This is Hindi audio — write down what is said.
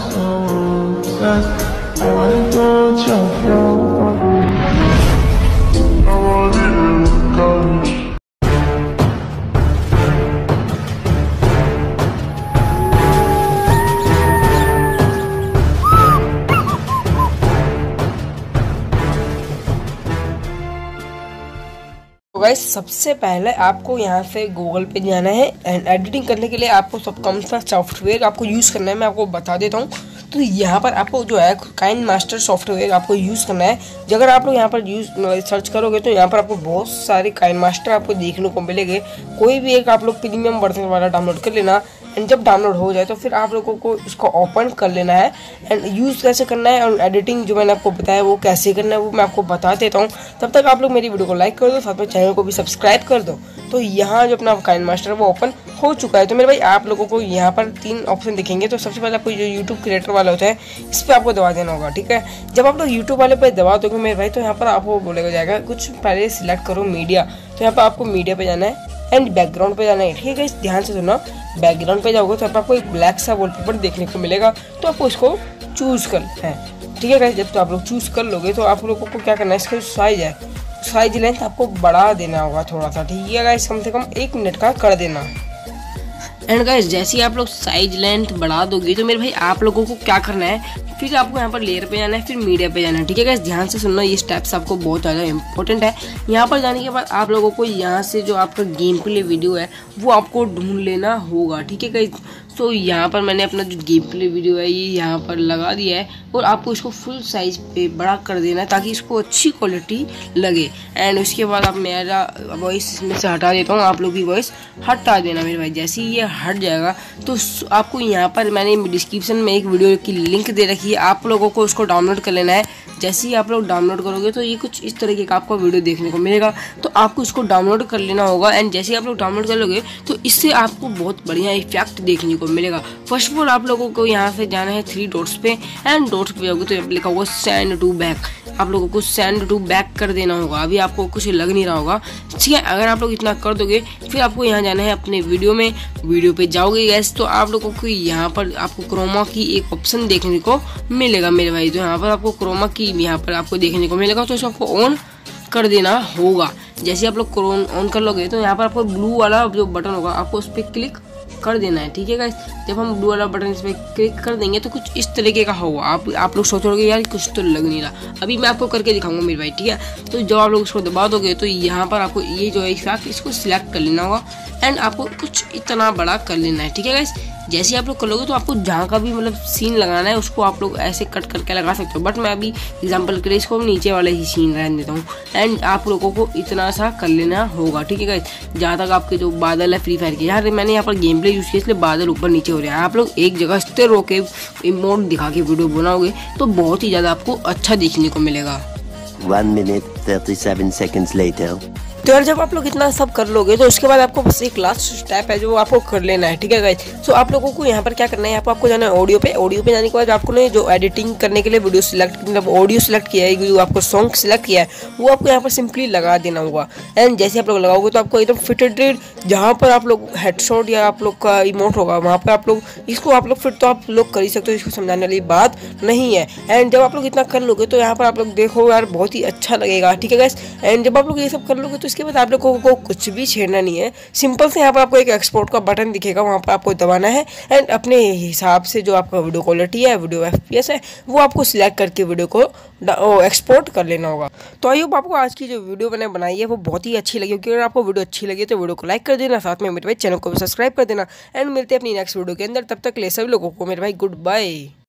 so obsessed. I wanna go to your floor. I wanna go. तो गाइस सबसे पहले आपको यहाँ से गूगल पे जाना है एंड एडिटिंग करने के लिए आपको सब कौन सा सॉफ्टवेयर आपको यूज़ करना है मैं आपको बता देता हूँ। तो यहाँ पर आपको जो है काइनमास्टर सॉफ्टवेयर आपको यूज़ करना है। अगर आप लोग यहाँ पर सर्च करोगे तो यहाँ पर आपको बहुत सारे काइनमास्टर आपको देखने को मिलेंगे। कोई भी एक आप लोग प्रीमियम वर्जन वाला डाउनलोड कर लेना एंड जब डाउनलोड हो जाए तो फिर आप लोगों को इसको ओपन कर लेना है एंड यूज़ कैसे करना है और एडिटिंग जो मैंने आपको बताया वो कैसे करना है वो मैं आपको बता देता हूँ। तब तक आप लोग मेरी वीडियो को लाइक कर दो, साथ में चैनल को भी सब्सक्राइब कर दो। तो यहाँ जो अपना काइनमास्टर है वो ओपन हो चुका है। तो मेरे भाई आप लोगों को यहाँ पर 3 ऑप्शन दिखेंगे। तो सबसे पहले आपको जो यूट्यूब क्रिएटर वाला होता है इस पर आपको दबा देना होगा, ठीक है। जब आप लोग यूट्यूब वाले पर दबा दोगे मेरे भाई तो यहाँ पर आपको बोलेगा जाएगा कुछ पहले सिलेक्ट करो मीडिया। तो यहाँ पर आपको मीडिया पे जाना है एंड बैकग्राउंड पे जाना है, ठीक है। ध्यान से सुनो, बैकग्राउंड पे जाओगे तो आपको एक ब्लैक सा वॉलपेपर देखने को मिलेगा। तो आपको इसको चूज कर है, ठीक है गाइस। जब तो आप लोग चूज कर लोगे तो आप लोगों को क्या करना है, इसका साइज है, साइज लेंथ आपको बढ़ा देना होगा थोड़ा सा, ठीक है गाइस। कम से कम 1 मिनट का कर देना। एंड गाइस जैसे ही आप लोग साइज लेंथ बढ़ा दोगे तो मेरे भाई आप लोगों को क्या करना है, फिर आपको यहाँ पर लेयर पे जाना है, फिर मीडिया पे जाना है, ठीक है गाइस। ध्यान से सुनना, ये स्टेप्स आपको बहुत ज़्यादा इंपॉर्टेंट है। यहाँ पर जाने के बाद आप लोगों को यहाँ से जो आपका गेम प्ले वीडियो है वो आपको ढूंढ लेना होगा, ठीक है गाइस। तो यहाँ पर मैंने अपना जो गेम प्ले वीडियो है ये यहाँ पर लगा दिया है और आपको इसको फुल साइज पे बड़ा कर देना है ताकि इसको अच्छी क्वालिटी लगे। एंड उसके बाद आप मेरा वॉइस इसमें से हटा देता हूँ, आप लोग की वॉइस हटा देना मेरे भाई। जैसे ही ये हट जाएगा तो आपको यहाँ पर मैंने डिस्क्रिप्शन में एक वीडियो की लिंक दे रखी है, आप लोगों को उसको डाउनलोड कर लेना है। जैसे ही आप लोग डाउनलोड करोगे तो ये कुछ इस तरीके का आपको वीडियो देखने को मिलेगा। तो आपको इसको डाउनलोड कर लेना होगा एंड जैसे ही आप लोग डाउनलोड कर लोगे तो इससे आपको बहुत बढ़िया इफेक्ट देखने को मिलेगा। फर्स्ट ऑफ ऑल आप लोगों को यहाँ से जाना है 3 डॉट्स पे एंड डॉट्स पे जाओगे तो लिखा होगा सेंड टू बैक, आप लोगों को सेंड टू बैक कर देना होगा। अभी आपको कुछ लग नहीं रहा होगा, ठीक है। अगर आप लोग इतना कर दोगे फिर आपको यहाँ जाना है अपने वीडियो पे जाओगे गैस तो आप लोगों को यहाँ पर आपको क्रोमा की एक ऑप्शन देखने को मिलेगा मेरे भाई। तो यहाँ पर आपको क्रोमा की यहाँ पर आपको देखने को मिलेगा तो इसको आपको ऑन कर देना होगा। जैसे आप लोग ऑन कर लोगे तो यहाँ पर आपको ब्लू वाला जो बटन होगा आपको उस पर क्लिक कर देना है, ठीक है गाइस। जब हम ब्लू वाला बटन इस पर क्लिक कर देंगे तो कुछ इस तरीके का होगा। आप लोग सोचोगे यार कुछ तो लग नहीं रहा, अभी मैं आपको करके दिखाऊंगा मेरे भाई, ठीक है। तो जब आप लोग इसको दबा दोगे तो यहाँ पर आपको ये जो है इफेक्ट इसको सिलेक्ट कर लेना होगा एंड आपको कुछ इतना बड़ा कर लेना है, ठीक है गाइस। जैसे ही आप लोग कर लोगे तो आपको जहाँ का भी मतलब सीन लगाना है उसको आप लोग ऐसे कट करके लगा सकते हो, बट मैं अभी एग्जांपल के लिए इसको नीचे वाले ही सीन रहने देता हूँ एंड आप लोगों को इतना सा कर लेना होगा, ठीक है गाइस। जहाँ तक आपके जो बादल है फ्री फायर के, यार मैंने यहाँ पर गेम प्ले यूज़ किया इसलिए बादल ऊपर नीचे हो रहे हैं। आप लोग एक जगह स्थिर होके इमोट दिखा के वीडियो बनाओगे तो बहुत ही ज़्यादा आपको अच्छा देखने को मिलेगा। 1 minute 37 seconds later. तो यार जब आप लोग इतना सब कर लोगे तो उसके बाद आपको बस एक लास्ट स्टेप है जो आपको कर लेना है, ठीक है गाइस। सो आप लोगों को यहाँ पर क्या करना है, यहाँ पर आपको जाना है ऑडियो पे जाने के बाद आपको ने जो एडिटिंग करने के लिए वीडियो सिलेक्ट मतलब ऑडियो सिलेक्ट किया है, जो आपको सॉन्ग सिलेक्ट किया है वो आपको यहाँ पर सिंपली लगा देना होगा। एंड जैसे आप लोग लगाओगे तो आपको एकदम फिटेड जहाँ पर आप लोग हेडशॉट या आप लोग का इमोट होगा वहाँ पर आप लोग इसको आप लोग फिट तो आप लोग कर ही सकते हो, इसको समझाने वाली बात नहीं है। एंड जब आप लोग इतना कर लोगे तो यहाँ पर आप लोग देखो यार बहुत ही अच्छा लगेगा, ठीक है गाइस। एंड जब आप लोग ये सब कर लोगे तो इसके बाद आप लोगों को कुछ भी छेड़ना नहीं है, सिंपल से यहाँ पर आपको एक एक्सपोर्ट का बटन दिखेगा, वहाँ पर आपको दबाना है एंड अपने हिसाब से जो आपका वीडियो क्वालिटी है, वीडियो FPS है वो आपको सिलेक्ट करके वीडियो को एक्सपोर्ट कर लेना होगा। तो आई होप आपको आज की जो वीडियो मैंने बनाई है वो बहुत ही अच्छी लगी, क्योंकि अगर आपको वीडियो अच्छी लगी तो वीडियो को लाइक कर देना, साथ में मेरे भाई चैनल को भी सब्सक्राइब कर देना एंड मिलते हैं अपनी नेक्स्ट वीडियो के अंदर। तब तक ले सभी लोगों को मेरे भाई गुड बाय।